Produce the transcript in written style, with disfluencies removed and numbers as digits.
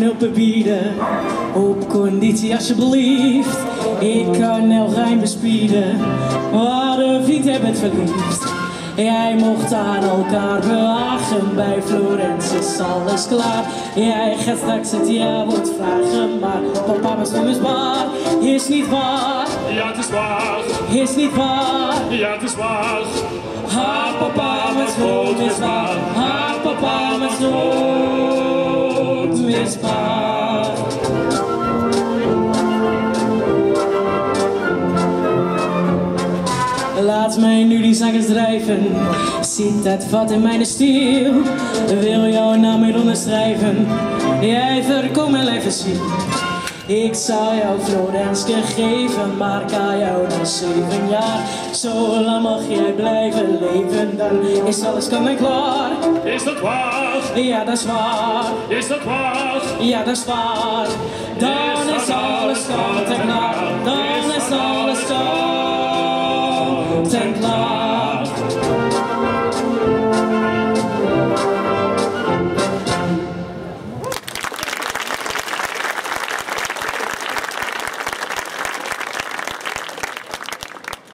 hulp bieden. Op conditie alsjeblieft, ik kan heel geheim bespieden. Wat een vriend, jij bent verliefd. Jij mocht aan elkaar behagen, bij Florence is alles klaar. Jij gaat straks het ja-woord vragen, maar papa met stom is waar. Is niet waar, Ja, het is waar. is niet waar. Ja, het is waar. Ha, papa met stom is waar. Ha, papa met stom is waar. Laat mij nu die zaken drijven. Zit het vat in mijn stiel? Wil jouw naam weer onderschrijven? Jij verkoopt mijn lijf en ziel. Ik zou jou Florenske geven, maar kan jou dan 7 jaar. Zo lang mag jij blijven leven, dan is alles kan en klaar. Is dat waar? Ja, dat is waar. Is dat waar? Ja, dat is waar. Dan is alles kant en klaar. Dan is alles kant en klaar.